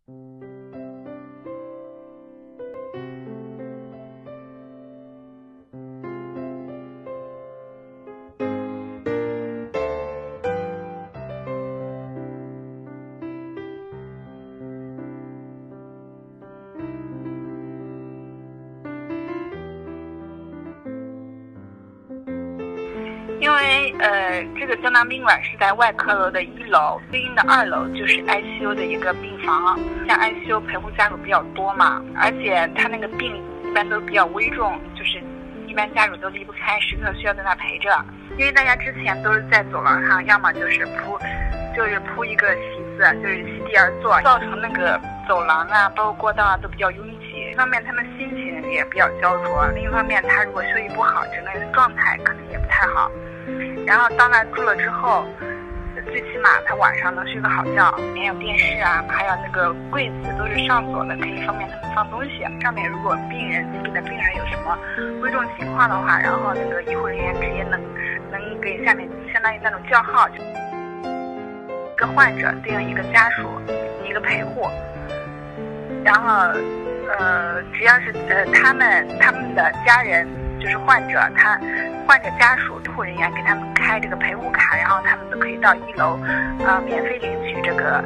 因为这个胶囊宾馆是在外科楼的1楼，对应的2楼就是 ICU 的一个病房。像 ICU 陪护家属比较多嘛，而且他那个病一般都比较危重，就是一般家属都离不开，时刻需要在那陪着。因为大家之前都是在走廊上，要么就是铺一个席子，就是席地而坐，造成那个走廊啊，包括过道啊都比较拥挤。一方面他们心情也比较焦灼，另一方面他如果休息不好，整个人的状态可能也不太好。然后到那住了之后，最起码他晚上能睡个好觉，里面有电视啊，还有那个柜子都是上锁的，可以方便他们放东西。上面如果自闭的病人有什么危重情况的话，然后那个医护人员直接能给下面相当于那种叫号，一个患者对应一个家属，一个陪护。然后只要是他们的家人，就是患者家属医护人员给他们开这个陪护卡，然后他们都可以到1楼免费领取这个。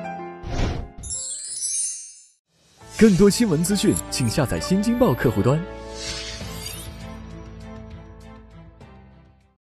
更多新闻资讯，请下载新京报客户端。